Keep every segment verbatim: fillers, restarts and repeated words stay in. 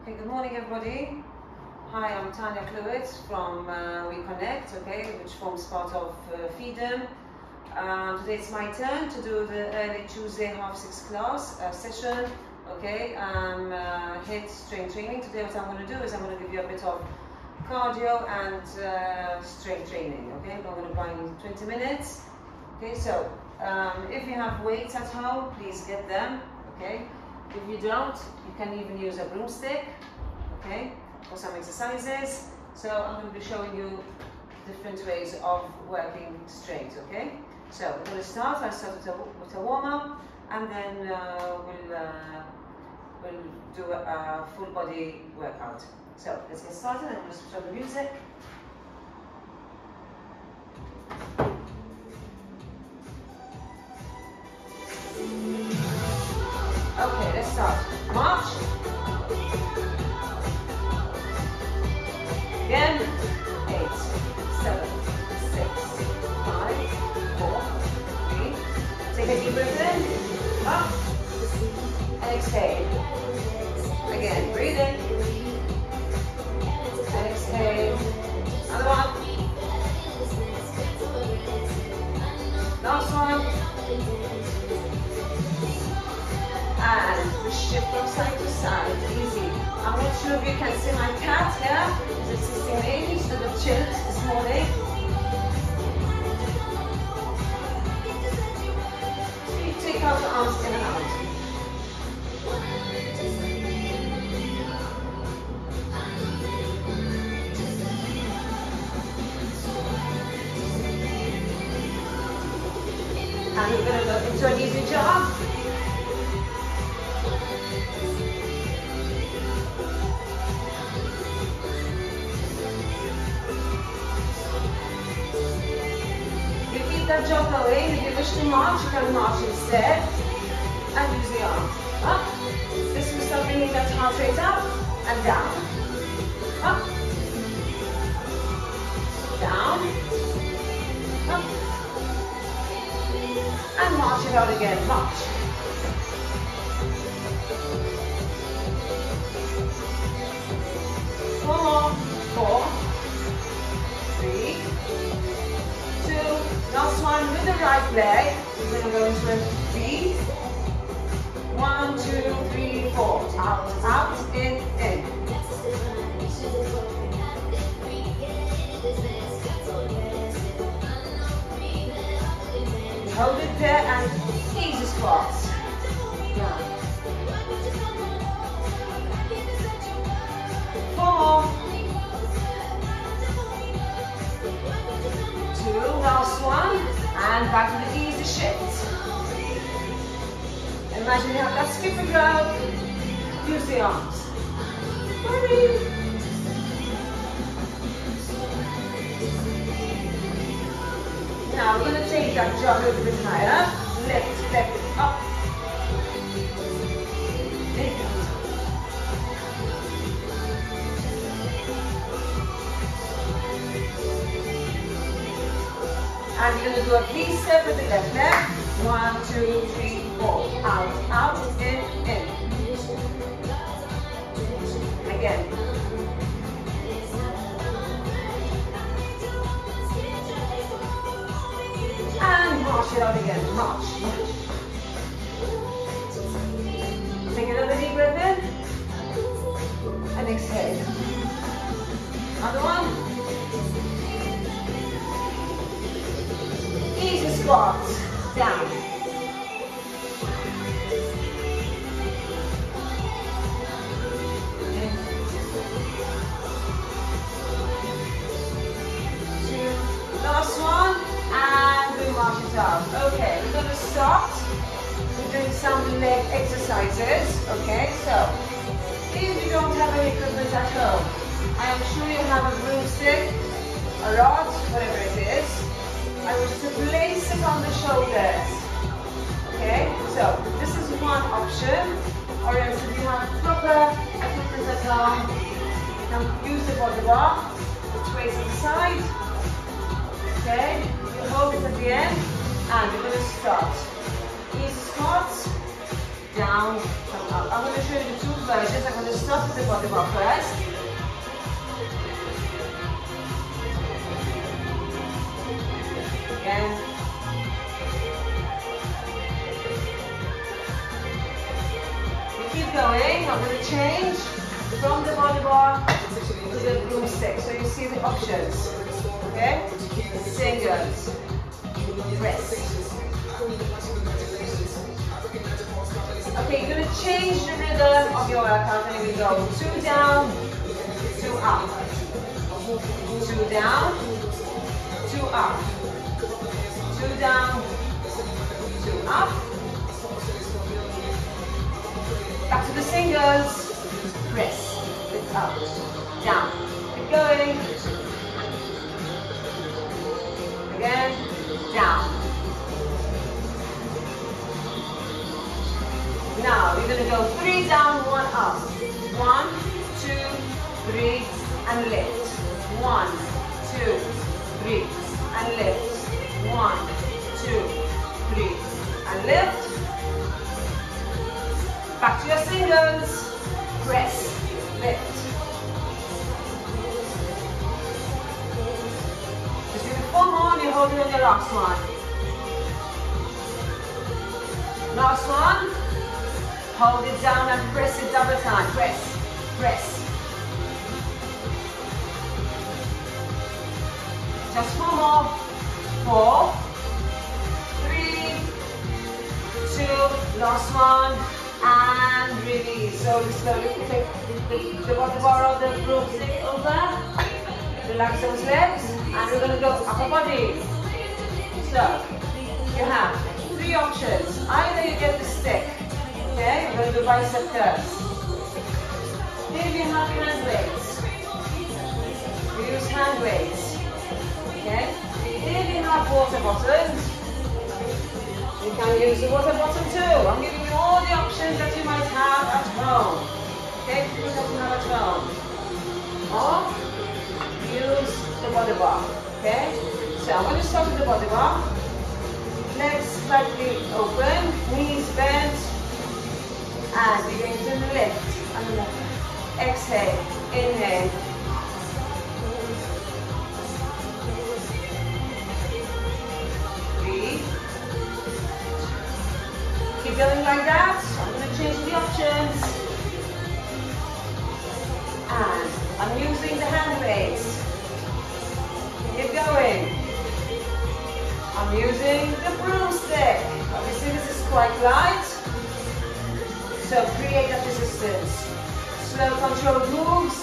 Okay, good morning everybody. Hi, I'm Tania from uh, We Connect, okay, which forms part of uh, FEEDM. Um, today it's my turn to do the early Tuesday half six class uh, session, okay, um, uh, HIIT strength training. Today what I'm going to do is I'm going to give you a bit of cardio and uh, strength training, okay. I'm going to buy you twenty minutes, okay. So um, if you have weights at home, please get them, okay. If you don't, you can even use a broomstick, okay, for some exercises. So I'm going to be showing you different ways of working straight, okay. So we're going to start. I'll start with a, with a warm-up, and then uh, we'll, uh, we'll do a, a full body workout. So let's get started. I'm going to switch on the music. Okay, let's start. March. Again. Eight, seven, six, five, four, three. Take a deep breath in. Up. And exhale. Again, breathe in. And exhale. Another one. Last one. And we shift from side to side, easy. I'm not sure if you can see my cat here. It's assisting me instead of chilled this morning. So you take out the arms in and out. And we're going to go into an easy jog. That jog going. If you wish to march, you can march instead and use the arm. Up. This will start bringing that heart rate up and down. Up. Down. Up. And march it out again. March. Four more. Four. Three. Two. Last one with the right leg. We're going to go into a V. One, two, three, four. Out, out, in, in. Hold it there and easy squats. Yeah. Four more. Two, last one, and back to the easy shift. Imagine you have that skip and go. Use the arms. Hurry. Now we're going to take that jog a little bit higher. Lift, lift, up. Lift. And you're going to do a V-step with the left leg. One, two, three, four. Out, out, in, in. Again. And march it out again. March. Take another deep breath in. And exhale. Another one. Easy squats, down. Okay. Two, last one, and we march it out. Okay, we're going to start with doing some leg exercises. Okay, so if you don't have any equipment at home, I am sure you have a broomstick, a rod, whatever it is. I want you to place it on the shoulders. Okay, so this is one option. Or else if you have proper equipment at home, you can use the body bar, which ways to the side. Okay, you hold it at the end, and we're going to start. Easy squats, down, come up. I'm going to show you the two versions. I'm going to start start with the body bar first. Again. We keep going. I'm going to change from the body bar to the broomstick. So you see the options. Okay? Singles. Press. Okay, you're going to change the rhythm of your workout. Here we go. Two down, two up. Two down, two up. Two down, two up. Back to the singles. Press. Lift up. Down. Keep going. Again. Down. Now we're going to go three down, one up. One, two, three, and lift. One, two, three, and lift. One, two, three, and lift. Back to your singles. Press, lift. Just give it four more and you're holding on your last one. Last one. Hold it down and press it double time. Press, press. Just four more. Four, three, two, last one, and release. So slowly take the, the bottom bar of the broomstick over. Relax those legs, and we're going to go upper body. So you have three options. Either you get the stick. Okay, we're going to do bicep curls. Here we have hand weights. We use hand weights. Okay, here we have water bottles. You can use the water bottle too. I'm giving you all the options that you might have at home. Okay, things that you have at home. Or use the body bar. Okay, so I'm going to start with the body bar. Legs slightly open, knees bent. And we're going to lift and lift. Exhale, inhale. Breathe. Keep going like that. I'm going to change the options. And I'm using the hand weights. Keep going. I'm using the broomstick. Obviously this is quite light. So create that resistance. Slow controlled moves.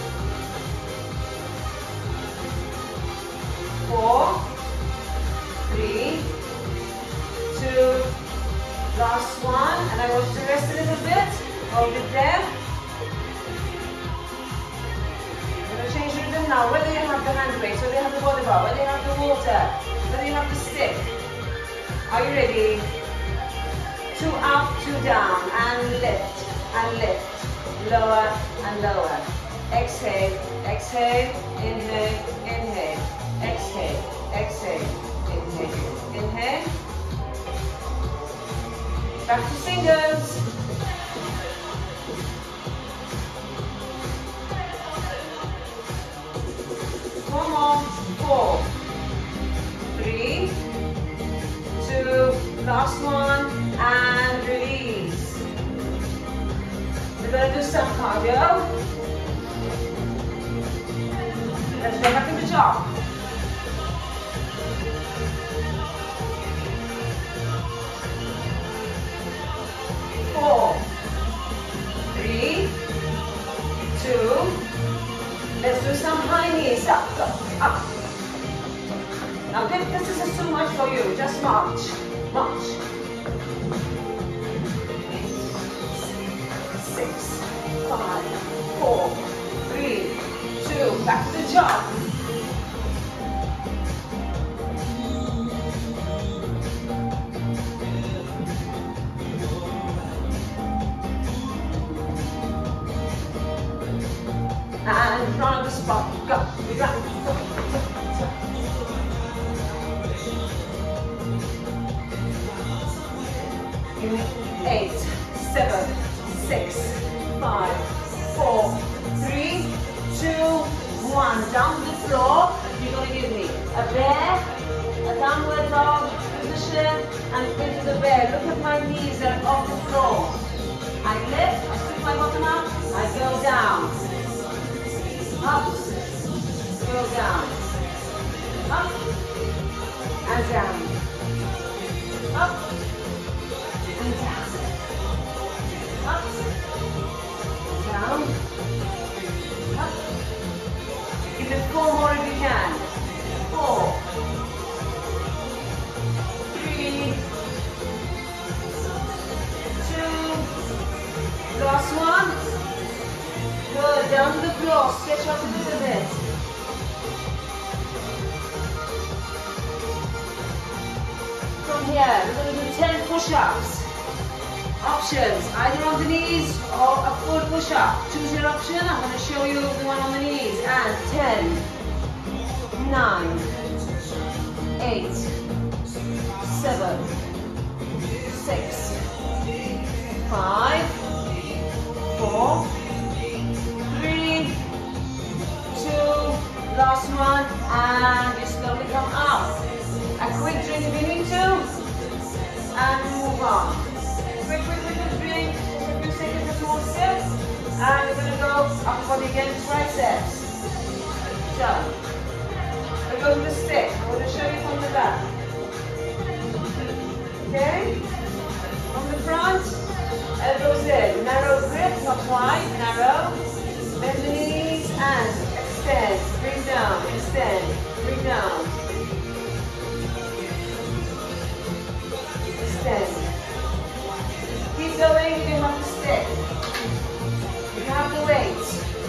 Four, three, two, last one. And I want you to rest a little bit. Hold it there. I'm going to change rhythm now. Whether you have the hand weights, whether you have the body bar, whether you have the water, whether you have the stick. Are you ready? Two up, two down, and lift, and lift, lower and lower. Exhale, exhale, inhale, inhale, exhale, exhale, inhale, inhale. Back to singles. One more, four, three, two, last one, and release. We're going to do some cardio. Let's go back to the jog. Four, three, two, let's do some high knees, up, up, up. Now this, this is too much for you, just march, march. Six, five, four, three, two, back to the jog. And run on the spot, go, we run, go, go, go. Eight, seven, six, five, four, up, go down, up, and down, up, and down, up, down, up. Give it four more if you can. Four, three, two, last one. Good, down to the floor, stretch out a little bit. From here, we're going to do ten push-ups. Options, either on the knees or a full push-up. Choose your option. I'm going to show you the one on the knees. And ten, nine, eight, seven, six, five, four, three, two, last one, and you slowly come up. A quick drink if you need to, and move on. Quick, quick, quick, quick drink, just a few seconds if you want to sip, and we're going to go upper body again, triceps. Done. I go with the stick. I'm going to show you from the back. Okay? From the front, elbows in, narrow grip, not wide, narrow. Bend the knees and extend, bring down, extend, bring down. Extend. Keep going if you have to stick. If you have the weight.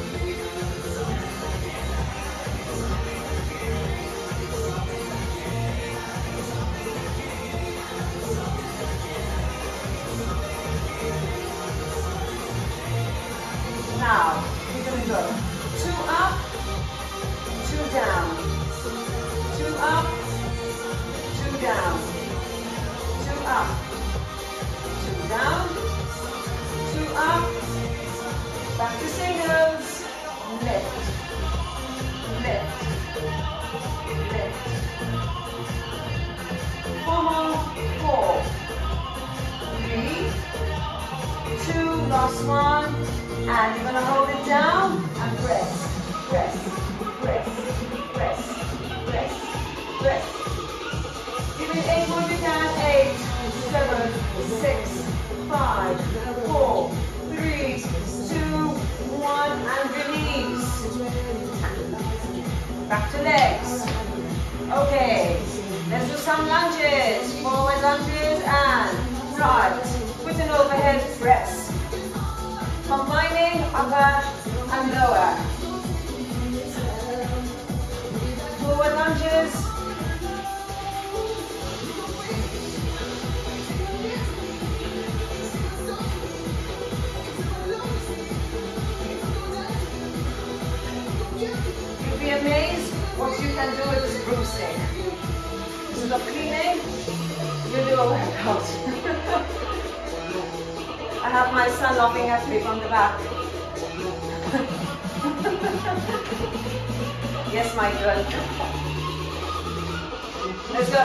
Now, we're going to go two up, two down, two up, two down, two up, two down, two up, back to singles, lift, lift, lift. Four more, four, three, two, last one. And you're going to hold it down and press, press, press, press, press, press. Give it eight more if you can. Eight, seven, six, five, four, three, two, one, and release. Back to legs. Okay, let's do some lunges. Forward lunges and right. With an overhead press. Combining upper and lower. Forward lunges. You'll be amazed what you can do with this broomstick. Instead of cleaning, you do a workout. I have my son laughing at me from the back. Yes, Michael. Let's go.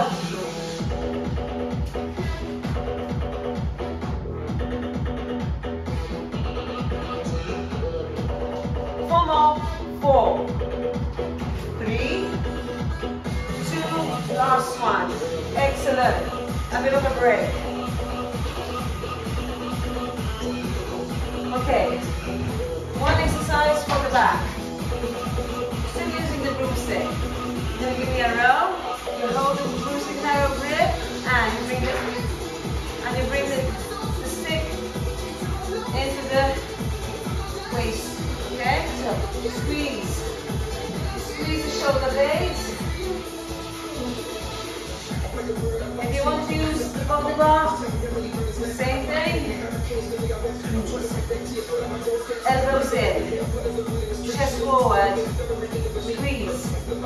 Four more. Four. Three. Two. Last one. Excellent. A bit of a break. Okay, one exercise for the back. Still using the broomstick. You're going to give me a row. You hold the broomstick narrow grip, and you bring it, and you bring the, the stick into the waist. Okay, so squeeze, squeeze the shoulder blades. If you want to use the bubble bar, the same thing. Elbows in, chest forward, squeeze.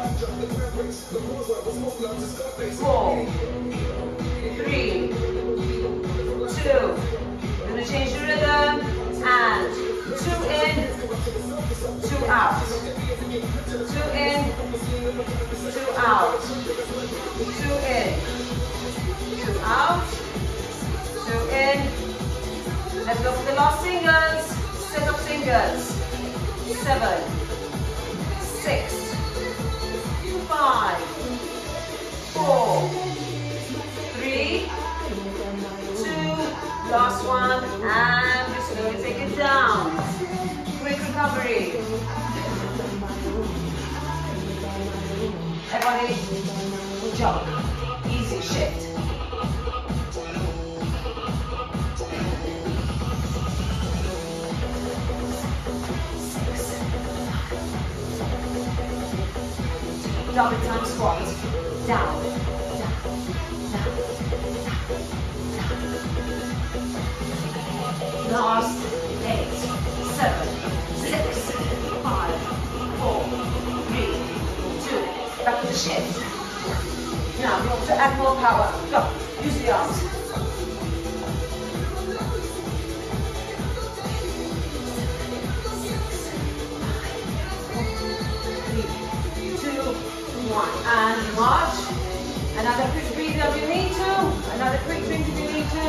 Four, three, two. We're going to change the rhythm, and two in, two out. Two in, two out. Two in, two out. Two in. Let's go for the last singles. Set of singles. Seven, six, five, four, three, two, last one, and we slowly take it down. Quick recovery. Everybody, good job. Easy shift. Double time squat. Down, down, down, down. Last eight, seven, six, five, four, three, two. Back to the shift. Now you want to add more power. Go. Use the arms. One. And march. Another quick breather if you need to. Another quick drink if you need to.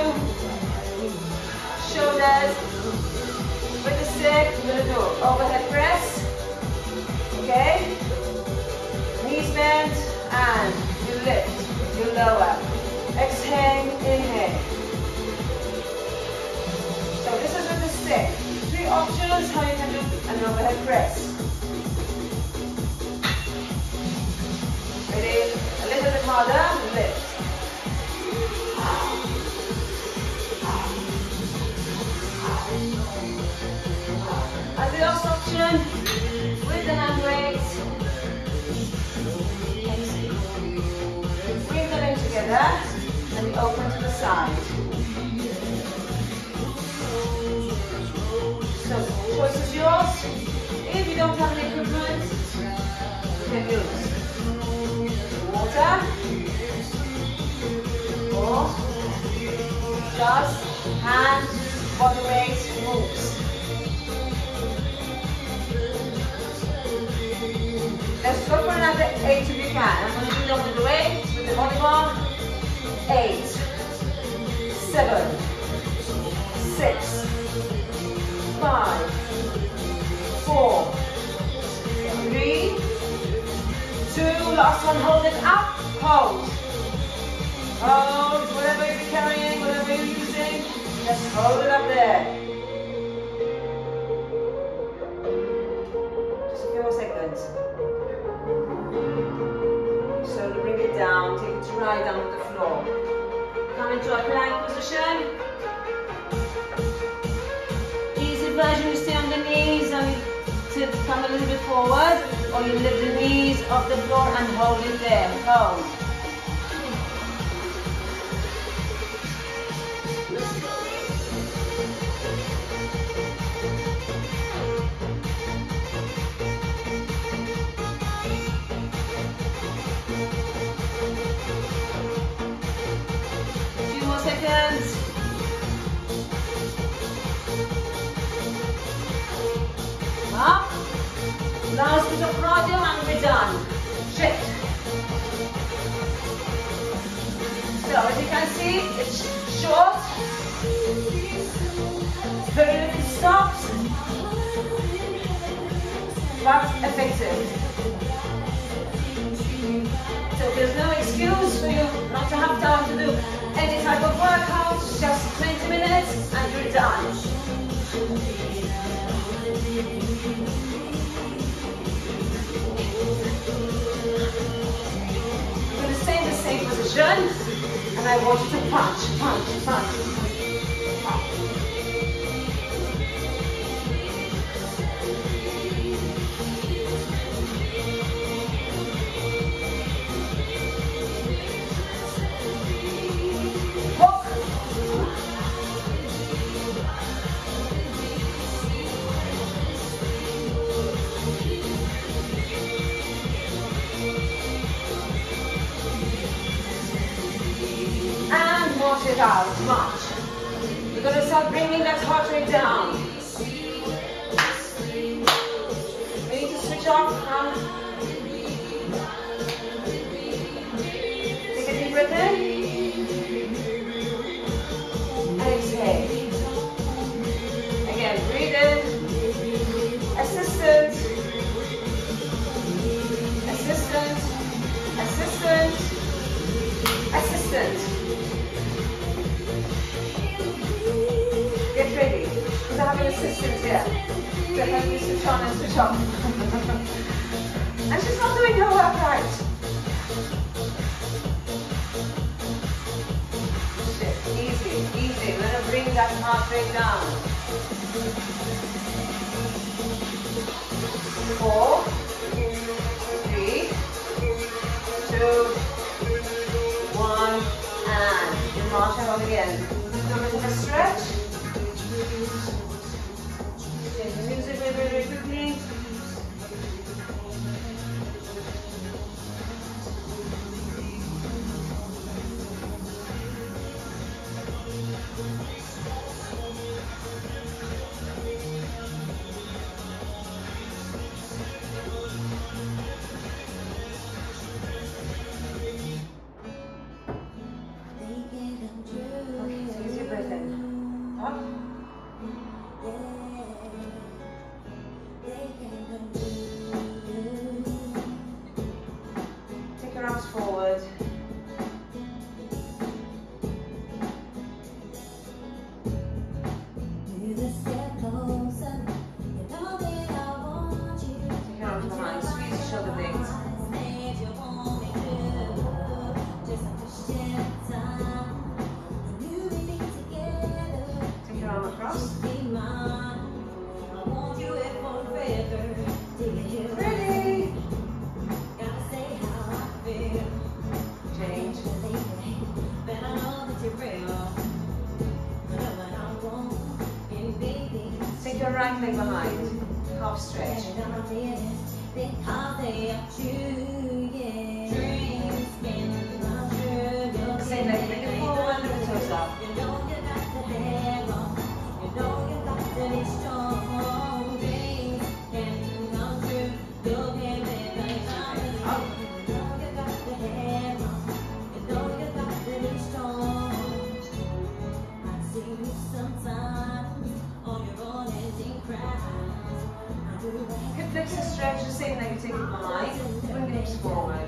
Shoulders. With the stick, we're going to do overhead press. Okay? Knees bent. And you lift. You lower. Exhale, inhale. So this is with the stick. Three options how you can do an overhead press. Ready? A little bit harder. Lift. And the last option with the hand weights. Bring them in together and we open to the side. So choice is yours. If you don't have any equipment, you can use water, or just hand, body weight moves. Let's go for another eight if you can. I'm going to do them with the weight, with the body bar. Eight, seven, six, five, four, three, two, last one, hold it up, hold. Hold, whatever you're carrying, whatever you're using, just hold it up there. Just a few more seconds. Slowly bring it down, take it right down to the floor. Come into a plank position. Easy version, you stay on the knees and you come a little bit forward, or you lift the knees off the floor and hold it there. Hold. A few more seconds. Up. Last bit of cardio and we're done. Shift. So as you can see, it's short, very little stops, but effective. So there's no excuse for you not to have time to do any type of workout, just twenty minutes and you're done. You're going to stay in the same position, and I want you to punch, punch, punch. Hook. Wash it out, march. You're going to start bringing that heart rate down. We need to switch off. Um, take a deep breath in. And exhale. Again, breathe in. Assisted. help me switch on and switch off. And she's not doing her work right. Easy, easy. We're going to bring that heart rate down. Four, three, two, one, and you march out again. Do a bit of a stretch. Change the music very, very, very quickly. Forward. Take your arms behind, squeeze your shoulder blades. Take your arm across. Ready? Change. Take your right leg behind, half stretch. Same leg, bring it forward, lift the toes up. Hip flexor stretch, the same leg, you take it behind, bring the hips forward.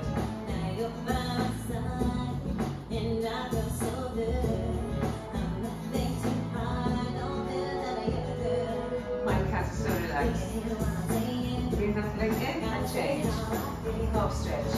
My cat is so relaxed. Bring that leg in and change. Half stretch.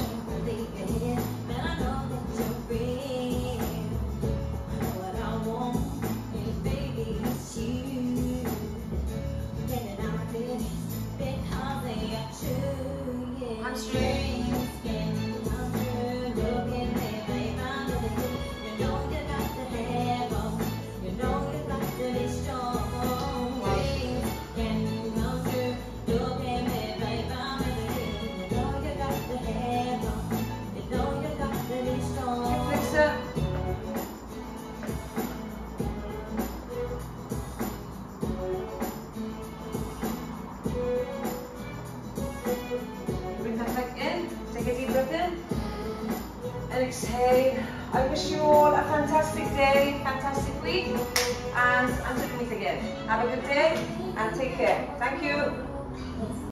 Bring that leg in, take a deep breath in, and exhale. I wish you all a fantastic day, fantastic week, and until we meet again. Have a good day, and take care. Thank you.